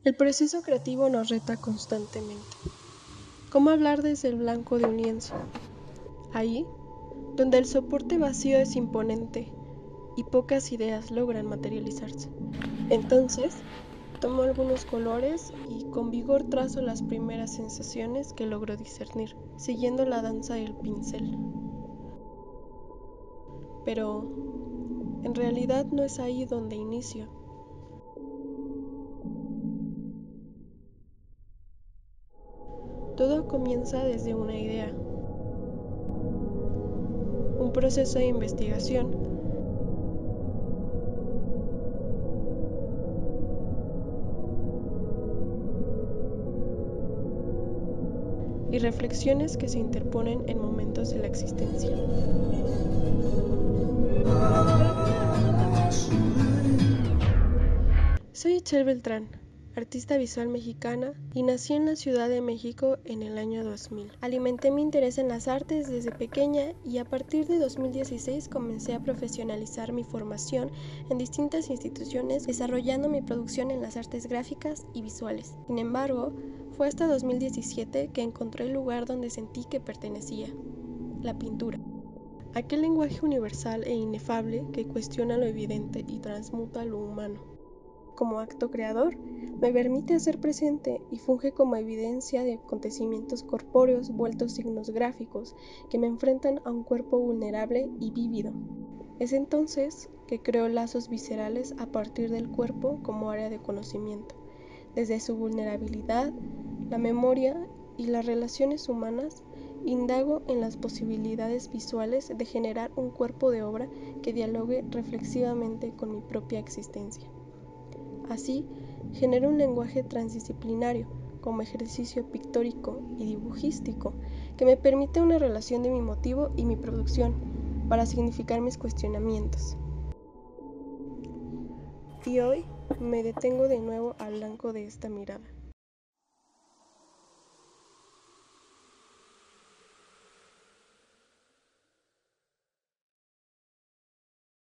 El proceso creativo nos reta constantemente. ¿Cómo hablar desde el blanco de un lienzo? Ahí, donde el soporte vacío es imponente y pocas ideas logran materializarse. Entonces, tomo algunos colores y con vigor trazo las primeras sensaciones que logro discernir, siguiendo la danza del pincel. Pero, en realidad no es ahí donde inicio. Todo comienza desde una idea, un proceso de investigación y reflexiones que se interponen en momentos de la existencia. Soy Itzel Beltrán, artista visual mexicana, y nací en la Ciudad de México en el año 2000. Alimenté mi interés en las artes desde pequeña y a partir de 2016 comencé a profesionalizar mi formación en distintas instituciones, desarrollando mi producción en las artes gráficas y visuales. Sin embargo, fue hasta 2017 que encontré el lugar donde sentí que pertenecía, la pintura. Aquel lenguaje universal e inefable que cuestiona lo evidente y transmuta lo humano. Como acto creador, me permite hacer presente y funge como evidencia de acontecimientos corpóreos vueltos signos gráficos que me enfrentan a un cuerpo vulnerable y vívido. Es entonces que creo lazos viscerales a partir del cuerpo como área de conocimiento. Desde su vulnerabilidad, la memoria y las relaciones humanas, indago en las posibilidades visuales de generar un cuerpo de obra que dialogue reflexivamente con mi propia existencia. Así, genero un lenguaje transdisciplinario, como ejercicio pictórico y dibujístico, que me permite una relación de mi motivo y mi producción, para significar mis cuestionamientos. Y hoy me detengo de nuevo al blanco de esta mirada.